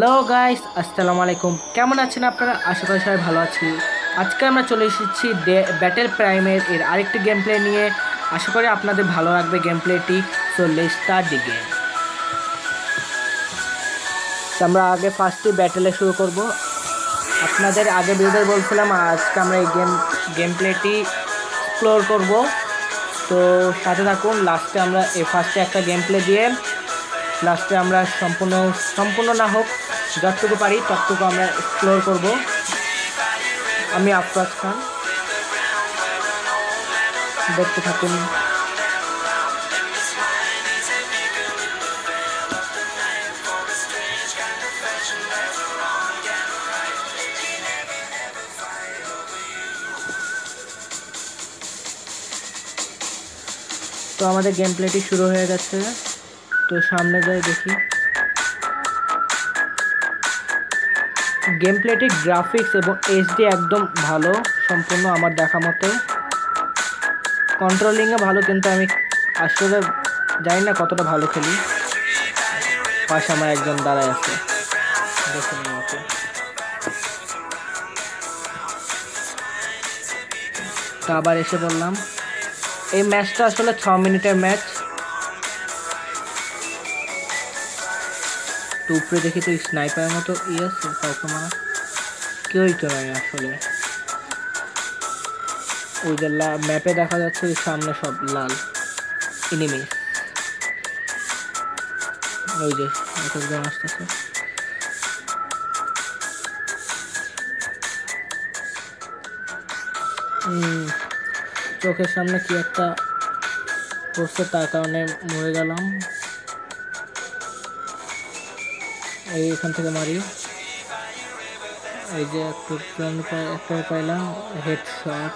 Hello guys, আসসালামু আলাইকুম। কেমন আছেন আপনারা? আশা করি সবাই ভালো আছি। আজকে আমরা চলে এসেছি ব্যাটেল প্রাইমের আরেকটি গেম প্লে নিয়ে। আশা করি আপনাদের ভালো লাগবে গেম প্লেটি। So let's start the game. আমরা আগে ফার্স্টে ব্যাটেলে শুরু করব। আপনাদের আগে ভিডিওতে বলছিলাম আজকে আমরা এই গেম প্লেটি এক্সপ্লোর করব। তো সাথে থাকুন। লাস্টে আমরা ফার্স্টে একটা গেম প্লে দিয়ে লাস্টে আমরা সম্পূর্ণ না হোক, যতটুকু পারি ততটুকু আমরা এক্সপ্লোর করব। আমি আফরাজ খান, দেখতে থাকুন। তো আমাদের গেম প্লেটি শুরু হয়ে গেছে। তো সামনে যাই দেখি। গেম প্লেটির গ্রাফিক্স এবং এইচডি একদম ভালো, সম্পূর্ণ আমার দেখা মতে। কন্ট্রোলিংয়ে ভালো, কিন্তু আমি আসলে জানি না কতটা ভালো খেলি। পাশে আমার একজন দাঁড়ায় আছে, দেখুন আমাকে। তো আবার এসে বললাম, এই ম্যাচটা আসলে 6 মিনিটের ম্যাচ। তো উপরে দেখি তো স্নাইপারের মতো আছে, কাউকে মারা কেউই তো নয় আসলে। ওই যে ম্যাপে দেখা যাচ্ছে ওই সামনে সব লাল এনিমি। ওই যে একজন আসতেছে। চোখের সামনে কি একটা পড়ছে, তার কারণে মরে গেলাম। এইখান থেকে মারি। এই যে একটা পাইলাম হেডশট।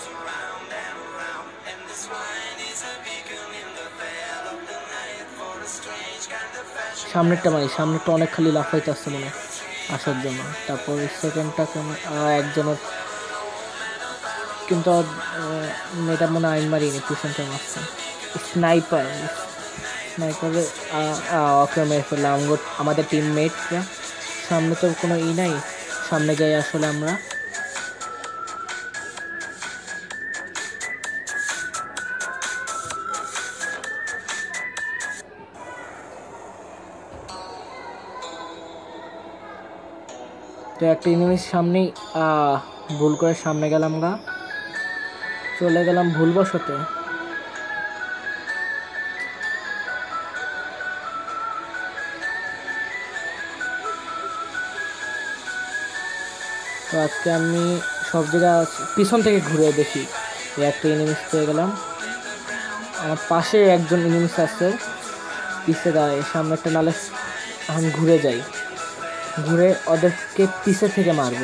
সামনেরটা মারি, সামনেরটা অনেক খালি লাফাইতে আসছে মনে আসার জন্য। তারপর সেকেন্ডটা একজনের, কিন্তু এটা মনে আইন মারিনি, পিছনটা মারছে স্নাইপারে ওকে মেরে ফেললাম। আমাদের টিমমেটরা সামনে তো কোনো নাই, সামনে যাই আসলে আমরা। তো একটা এনিমির সামনেই ভুল করে সামনে গেলাম গা, চলে গেলাম ভুলবশতে। তো আজকে আমি সব জায়গা পিছন থেকে ঘুরে দেখি। একটা এনিমিস পেয়ে গেলাম। আমার পাশে একজন এনিমিস আছে, পিছে দাঁড়ায়। সামনে একটা নালে আমি ঘুরে যাই, ঘুরে ওদেরকে পিছে থেকে মারবো।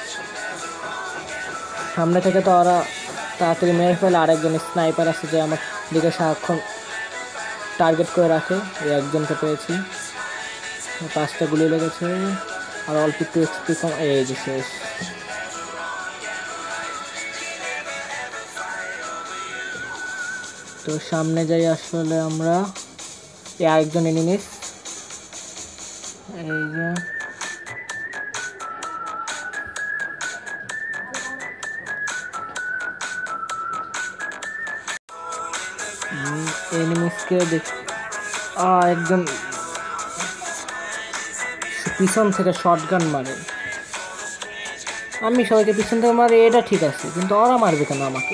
সামনে থেকে তো ওরা তাড়াতাড়ি মেরে ফেলে। আরেকজন স্নাইপার আছে যে আমার দিকে সারাক্ষণ টার্গেট করে রাখে। এই একজনকে পেয়েছি, 5টা গুলি লেগেছে আর অল্প একটু এক্সপি কম। এই যে শেষ। তো সামনে যাই আসলে আমরা। আরেকজন এনিমিস, এই যে এনিমিসকে দেখি। একজন পিছন থেকে শটগান মারে। আমি সবাইকে পিছন থেকে মারি, এটা ঠিক আছে, কিন্তু ওরা মারবে কেন আমাকে?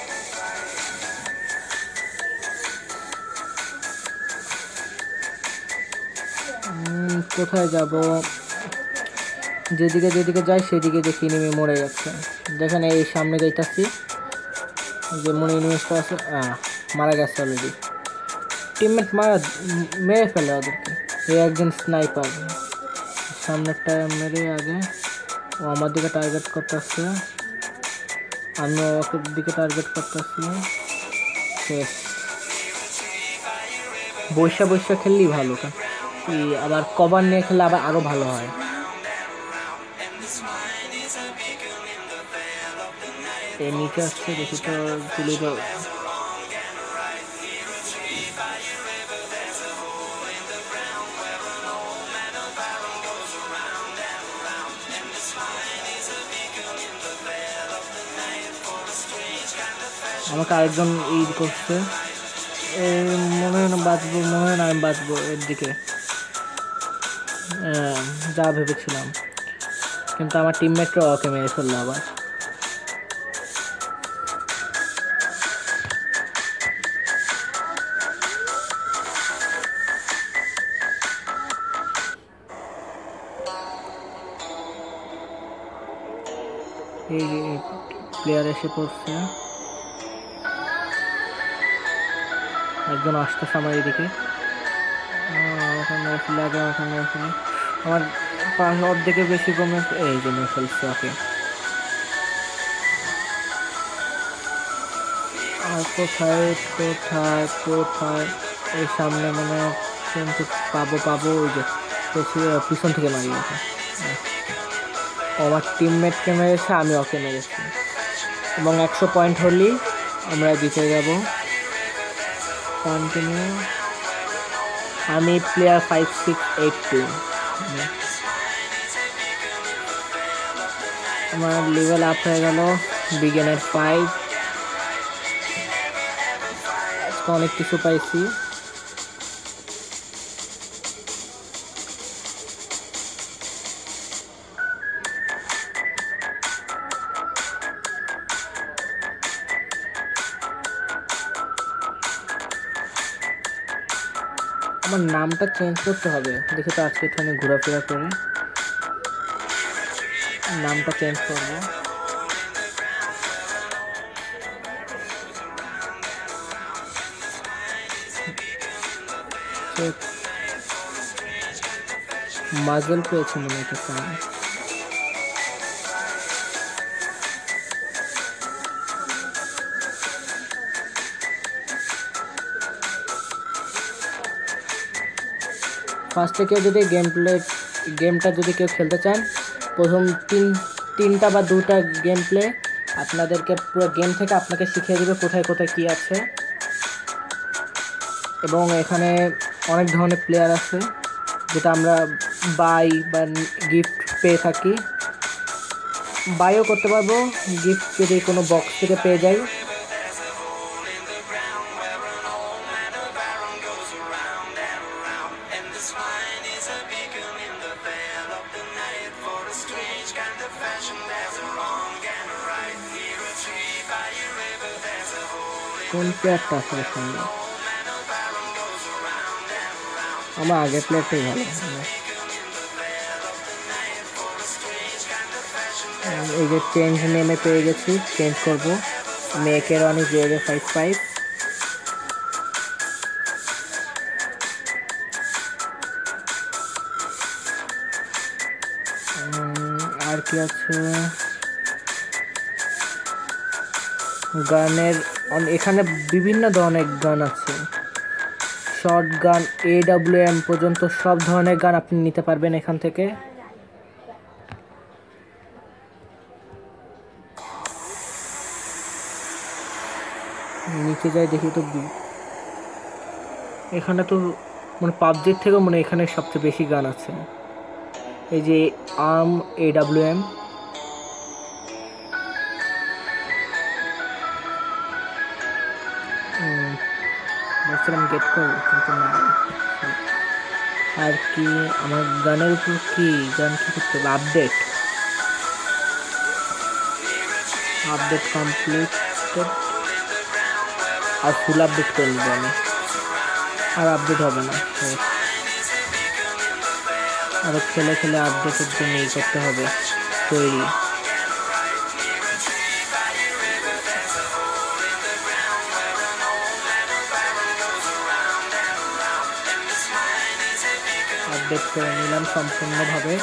কোথায় যাব? যেদিকে যেদিকে যাই সেদিকে দেখি নেমে মরে যাচ্ছে। দেখেন এই সামনে যাইতাছি, যে মনে ইনিমিসটা আছে, মারা গেছে অলরেডি। টিমমেট মেরে ফেলে ওদেরকে। এই একজন স্নাইপার সামনেরটা মেরে আগে, ও আমার দিকে টার্গেট করতেছে, আমি ওকে দিকে টার্গেট করতেছি। শেষ। বৈশা খেললেই ভালো, আবার কভার নিয়ে খেললে আবার আরো ভালো হয়। এই নিচে আসছে, দেখি তো গুলি তো। আমাকে আরেকজন করছে, মনে হয় না বাঁচবো, মনে হয় না আমি বাঁচবো এর দিকে যা ভেবেছিলাম, কিন্তু আমার টিমমেটরা ওকে মেরে ফেললো আবার। এই প্লেয়ার এসে পড়ছে, একজন আসতেছে আমার এদিকে, আমার অর্ধেকের বেশি কমে, এই জন্য ফেলছে ওকে। আর কোথায় কোথায় কোথায়, এই সামনে মনে কিন্তু পাবো ওই যে পিছন থেকে মারিয়েছে। আমার টিমমেটকে মেরেছে, আমি ওকে মেরেছি, এবং 100 পয়েন্ট হলেই আমরা জিতে যাব। কন্টিনিউ। আমি প্লেয়ার 5682, আমার লেভেল আপ হয়ে গেল বিগিনার 5। আজকে অনেক কিছু পাইছি। আমার নামটা চেঞ্জ করতে হবে, দেখি তো আজকে এখানে ঘোরাফেরা করে নামটা চেঞ্জ করবো। মাজল পেয়েছে মনে হচ্ছে আমি। ফার্স্টে কেউ যদি গেমটা যদি কেউ খেলতে চান, প্রথম তিনটা বা দুটা গেম প্লে আপনাদেরকে পুরো গেম থেকে আপনাকে শিখিয়ে দেবে কোথায় কোথায় কী আছে, এবং এখানে অনেক ধরনের প্লেয়ার আছে যেটা আমরা বাই বা গিফট পেয়ে থাকি। বাইও করতে পারবো গিফট যদি কোনো বক্স থেকে পেয়ে যাই। কোন প্লেয়ারটা আসলে সুন্দর, আমার আগের প্লেয়ারটাই ভালো। এই যে চেঞ্জ নেমে পেয়ে গেছি, চেঞ্জ করবো মেকের অনেক 055। আর কি আছে গানের, এখানে বিভিন্ন ধরনের গান আছে, শর্ট গান AWM পর্যন্ত সব ধরনের গান আপনি নিতে পারবেন এখান থেকে। নিচে যাই দেখি তো, এখানে তো মানে পাবজির থেকে মনে এখানে সবচেয়ে বেশি গান আছে। এই যে AWM, ভাবছিলাম গেট করবো কিন্তু না। আর কি আমার গানের উপর কি গান কি করতে হবে, আপডেট কমপ্লিটেড, আর ফুল আপডেট করে নেবো আমি, আর আপডেট হবে না, আরো খেলে খেলে আপডেটের জন্য এই করতে হবে তৈরি। আপডেট করে নিলাম সম্পূর্ণভাবে।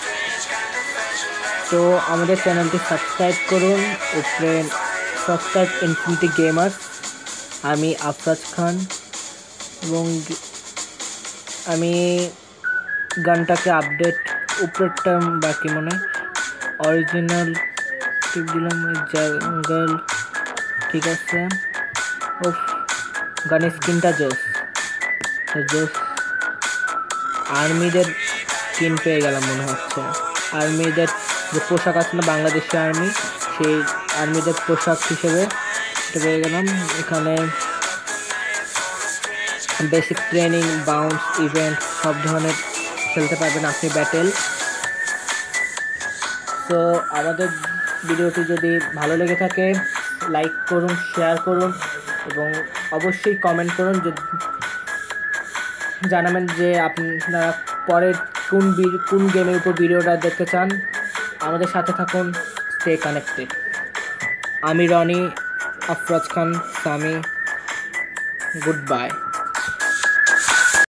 তো আমাদের চ্যানেলটি সাবস্ক্রাইব করুন, উপরে সাবস্ক্রাইব ইনফিনিটি গেমার্স। আমি আফরাজ খান, এবং আমি গানটাকে আপডেট উপরেরটা বাকি মনে অরিজিনাল টিপ দিলাম, জঙ্গল ঠিক আছে। ও গানের স্কিনটা জোস, আর্মিদের স্কিন পেয়ে গেলাম মনে হচ্ছে। আর্মিদের যে পোশাক আছে না, বাংলাদেশি আর্মি, সেই আর্মিদের পোশাক হিসেবে দেখতে পেয়ে গেলাম। এখানে বেসিক ট্রেনিং, বাউন্স, ইভেন্ট সব ধরনের খেলতে পারবেন আপনি ব্যাটেল। তো আমাদের ভিডিওটি যদি ভালো লেগে থাকে লাইক করুন, শেয়ার করুন এবং অবশ্যই কমেন্ট করুন, যে জানাবেন যে আপনারা পরের কোন গেমের উপর ভিডিওটা দেখতে চান। আমাদের সাথে থাকুন, স্টে কানেক্টেড। আমি রনি, আফরাজ খান, সামি, গুড বাই।